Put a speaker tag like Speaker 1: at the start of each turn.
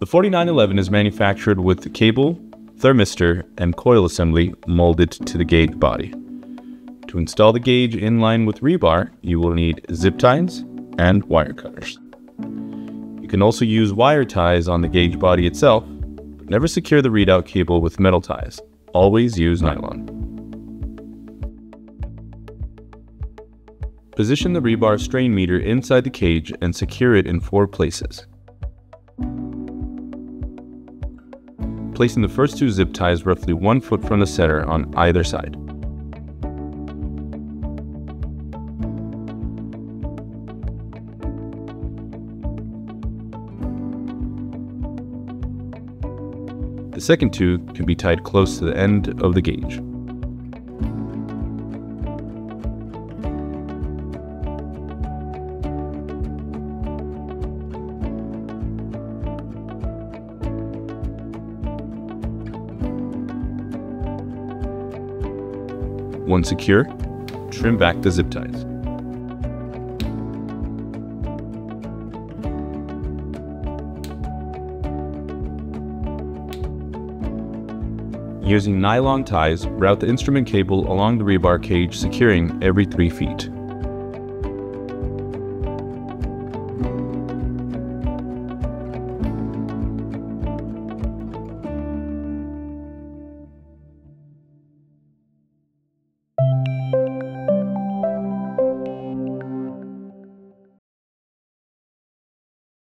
Speaker 1: 4911 is manufactured with the cable, thermistor, and coil assembly molded to the gauge body. To install the gauge in line with rebar, you will need zip ties and wire cutters. You can also use wire ties on the gauge body itself, but never secure the readout cable with metal ties. Always use nylon. Position the rebar strain meter inside the cage and secure it in 4 places. Placing the first 2 zip ties roughly 1 foot from the center on either side. The second 2 can be tied close to the end of the gauge. Once secure, trim back the zip ties. Using nylon ties, route the instrument cable along the rebar cage, securing every 3 feet.